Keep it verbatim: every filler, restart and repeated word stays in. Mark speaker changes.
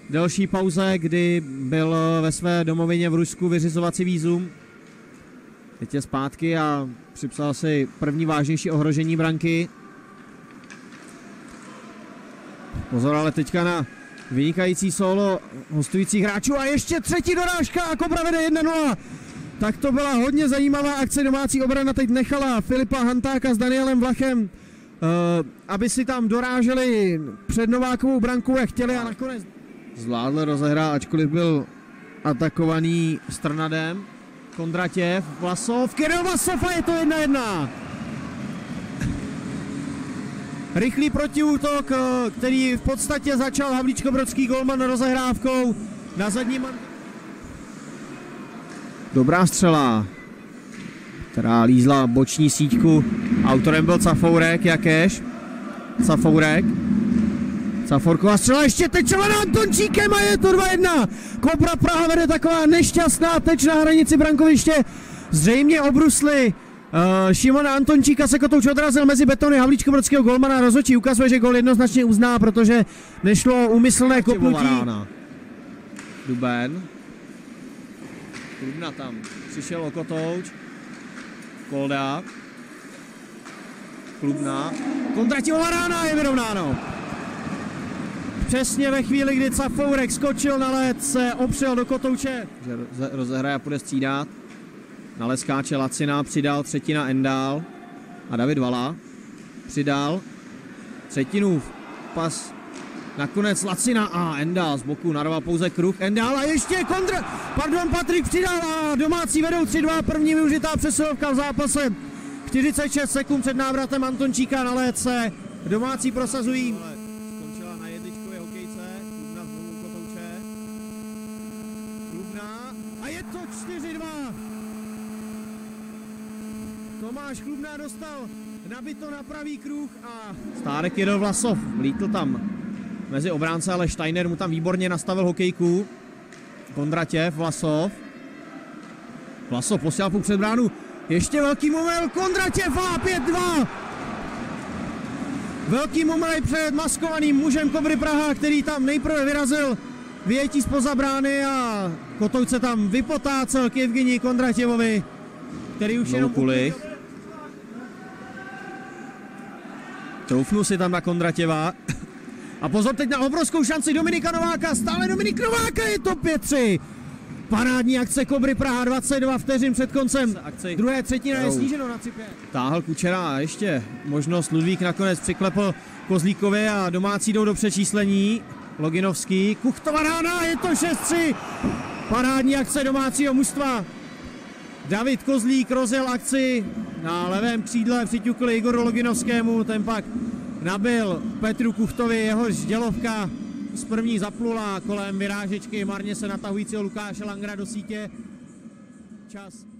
Speaker 1: delší pauze, kdy byl ve své domovině v Rusku vyřizovat si vízum. Teď je zpátky a připsal si první vážnější ohrožení branky. Pozor ale teďka na vynikající solo hostujících hráčů a ještě třetí dorážka a Kobra vede jedna nula. Tak to byla hodně zajímavá akce, domácí obrana teď nechala Filipa Hantáka s Danielem Vlachem, uh, aby si tam doráželi před Novákovou branku, jak chtěli a nakonec zvládl rozehrát, ačkoliv byl atakovaný Strnadem. Kondratěv, Vlasov, Kirill Vlasov a je to jedna jedna. Rychlý protiútok, který v podstatě začal Havlíčkobrodský golman rozehrávkou na zadním. Dobrá střela, která lízla boční síťku. Autorem byl Cafourek, Jakeš. Cafourek. Caforková střela ještě teď třeba na Antončíkem a je to dva jedna. Kobra Praha vede, taková nešťastná teč na hranici brankoviště. Zřejmě obrusli. Uh, Šimona Antončíka se kotouč odrazil mezi betony Havlíčkobrodského golmana. Rozhodčí ukazuje, že gol jednoznačně uzná, protože nešlo úmyslné kopnutí. Duben. Klubna tam přišel o kotouč. Kolda. Klubna. Kondrativová rána, je vyrovnáno. Přesně ve chvíli, kdy Cafourek skočil na led, se opřel do kotouče. Rozehraje a půjde střídat. Na led skáče Lacina, přidal třetina Endál. A David Vala přidal třetinův pas. Nakonec Lacina a Endál z boku narval pouze kruh. Endál a ještě kontra... Pardon, Patrik přidal a domácí vedou tři dva. První využitá přesilovka v zápase. čtyřicet šest sekund před návratem Antončíka na led se domácí prosazují. Skončila na jedličkově hokejce. Klubna znovu kotouče. Klubna a je to čtyři dva. Tomáš Klubna dostal nabito na pravý kruh a Stárek jedl Vlasov. Vlítl tam mezi obránce, ale Steiner mu tam výborně nastavil hokejku. Kondratěv, Vlasov. Vlasov posílal puk před bránu. Ještě velký moment, Kondratěv a pět dva. Velký moment před maskovaným mužem Kobry Praha, který tam nejprve vyrazil vyjetí zpoza brány a kotouč se tam vypotácel k Evgenii Kondratěvovi, který už jenom kuli. Troufnu si tam na Kondratěva. A pozor teď na obrovskou šanci Dominika Nováka, stále Dominik Nováka, je to pět tři. Parádní akce Kobry Praha, dvacet dva vteřin před koncem. Akci. Druhé třetina je sníženo na tři pět. Táhl Kučera a ještě možnost Ludvík nakonec přiklepl Kozlíkovi a domácí jdou do přečíslení. Loginovský, Kuchtova rána, je to šest tři. Parádní akce domácího mužstva. David Kozlík rozjel akci na levém křídle, přiťukl Igoru Loginovskému, ten pak nabil Petru Kuchtovi, jehož dělovka z první zaplula kolem vyrážečky marně se natahujícího Lukáše Langra do sítě. Čas.